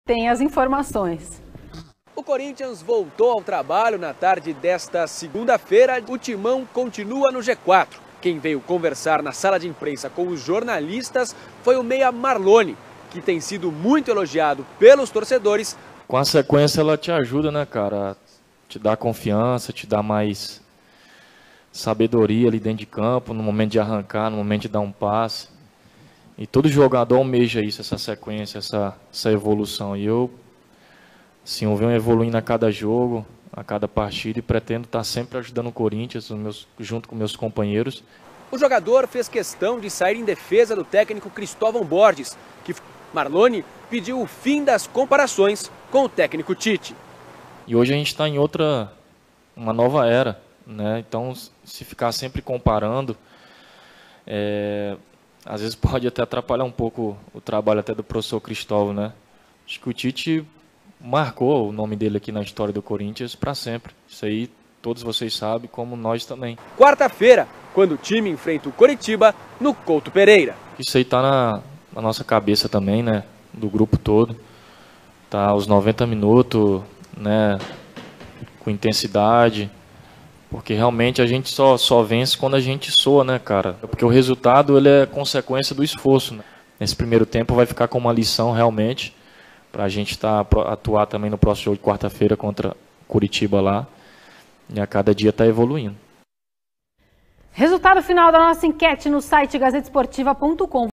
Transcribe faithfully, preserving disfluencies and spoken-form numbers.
tem as informações. O Corinthians voltou ao trabalho na tarde desta segunda-feira. O Timão continua no G quatro. Quem veio conversar na sala de imprensa com os jornalistas foi o meia Marlone, que tem sido muito elogiado pelos torcedores. Com a sequência ela te ajuda, né, cara? Te dá confiança, te dá mais sabedoria ali dentro de campo, no momento de arrancar, no momento de dar um passe. E todo jogador almeja isso, essa sequência, essa, essa evolução. E eu, assim, eu venho evoluindo a cada jogo, a cada partida, e pretendo estar sempre ajudando o Corinthians, os meus, junto com meus companheiros. O jogador fez questão de sair em defesa do técnico Cristóvão Borges, que Marlone pediu o fim das comparações com o técnico Tite. E hoje a gente está em outra, uma nova era, né? Então, se ficar sempre comparando, é, às vezes pode até atrapalhar um pouco o trabalho até do professor Cristóvão, né? Acho que o Tite marcou o nome dele aqui na história do Corinthians para sempre. Isso aí todos vocês sabem, como nós também. Quarta-feira, quando o time enfrenta o Coritiba no Couto Pereira. Isso aí tá na, na nossa cabeça também, né? Do grupo todo. Tá aos noventa minutos, né? Com intensidade. Porque realmente a gente só, só vence quando a gente soa, né, cara? Porque o resultado ele é consequência do esforço, né? Nesse primeiro tempo vai ficar com uma lição realmente para a gente tá, atuar também no próximo jogo de quarta-feira contra Curitiba lá. E a cada dia está evoluindo. Resultado final da nossa enquete no site gazeta esportiva ponto com.